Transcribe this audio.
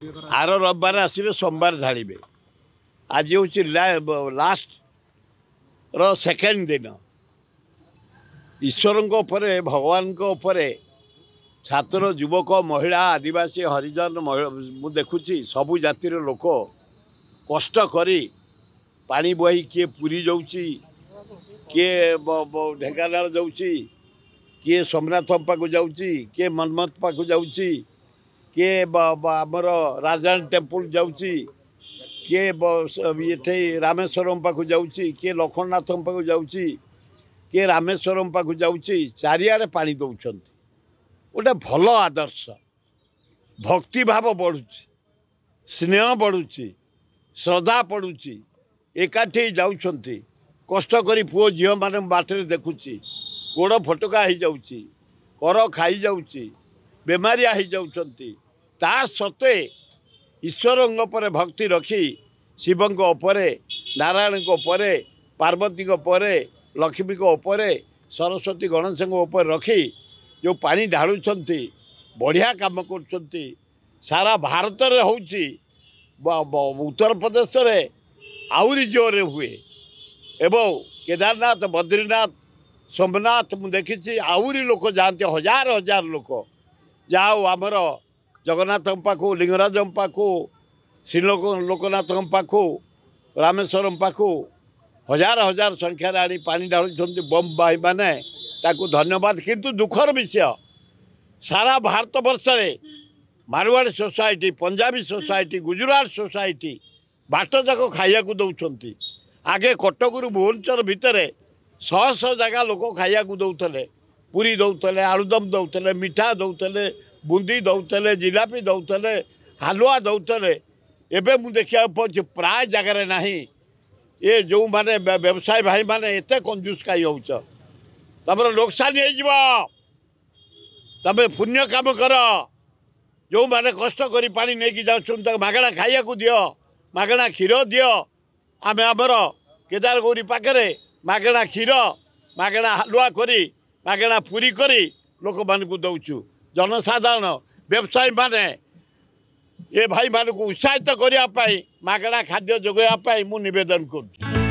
Are रविवार आसवे सोमवार ढाड़े आज हूँ लास्ट सेकेंड दिन ईश्वर भगवान छात्र युवक महिला आदिवासी हरिजन मु देखुची सबु जातिर लोक कष्ट करी पानी बही किए पुरी जाऊँगी किए ढेंकानाल जाऊँगी किए सोमनाथ पाक जाऊँगी किए मनमत पाक जाऊँगी किए आमर राजाराणी टेम्पल जाऊँगी किए ये रामेश्वरम पाक जाऊँगी किए लक्ष्मणनाथ पाक जाऊँगी किए रामेश्वरम पाक जाऊँगी चारिआडे पानी दौरान गोटे भल आदर्श भक्ति भाव बढ़ुची स्नेह बढ़ुची श्रद्धा पड़ुची एकाठी जाऊँच कष्ट करी पुओ झील मैंने बाटर देखुची गोड़ फटका हो जाऊँगी कर खाई जाऊँगी बेमारिया हो जाऊँच ता सत्वे ईश्वर पर भक्ति रखी शिव नारायण पार्वती लक्ष्मी सरस्वती गणेश रखी जो पानी ढालुंट बढ़िया काम कर सारा भारत में होची उत्तर प्रदेश रे आउरी जोर हुए एवं केदारनाथ बद्रीनाथ सोमनाथ मु देखी आउरी लोक जाते हजार हजार लोक जाओ आमर जगन्नाथ पाखु लिंगराज पाखु श्री लोकनाथ पाखु रामेश्वरम पाखु हजार हजार संख्यार आनी पानी ढालुंट बम भाई माने ताकू धन्यवाद किंतु दुखर विषय सारा भारत वर्ष में Marwari society Punjabi society Gujarat society बाट जाक खाया दौरान आगे कटकू भुवनेश्वर भितर शह शह जगह लोक खाया दौले पूरी दौले आलुदम दौले मिठा दौले बुंदी दौले जिलापी दौले हालुआ दौले एवं मुझे देखा पाँच प्राय जगार ना ये जो माने व्यवसाय भाई माने एत कंजूस कई हो तम लोकसानी तमें पुण्य काम कर जो मैंने कष्ट करी पानी नहीं जाऊँ मागणा खाया दियो मागणा क्षीर दियो आम आमर केदार गौरी पाखे मागणा क्षीर मागणा हालुआ करी मागणा पूरी करी लोक मान दौचु जनसाधारण व्यवसायी माने ये भाई मान उत्साहित करने मागणा खाद्य जोगाई मुझे निवेदन कर।